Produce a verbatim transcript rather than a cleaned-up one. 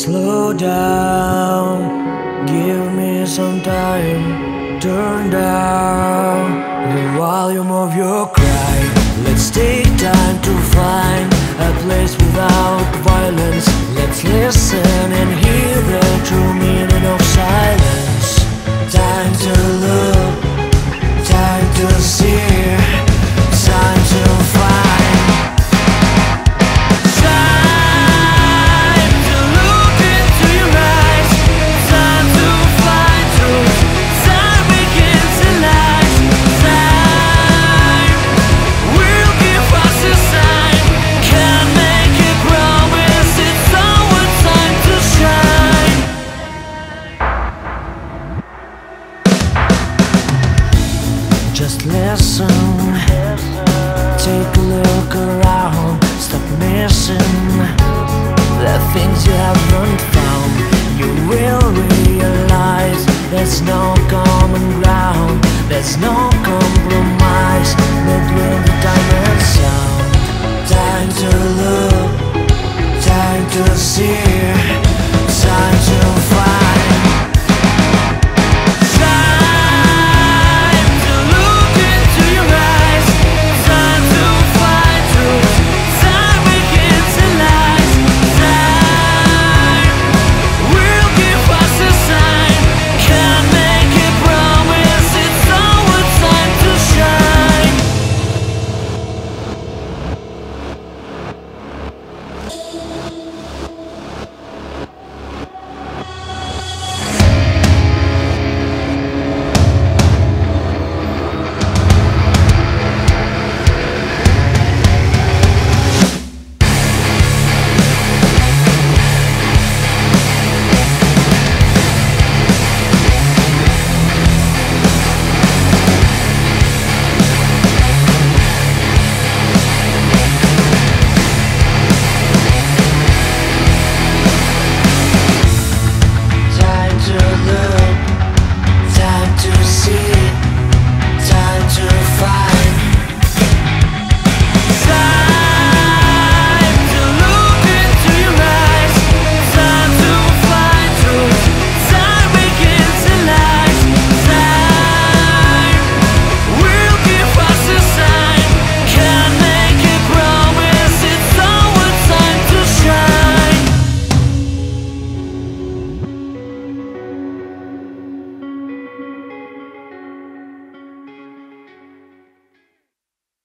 Slow down, give me some time. Turn down the volume of your cry. Let's take time to find a place without violence. Let's listen and hear the true meaning of silence. Time to look, time to see, time to find. Just listen, take a look around. Stop missing the things you haven't found. You will realize there's no common ground. There's no compromise between the time and sound. Time to look, time to see, time to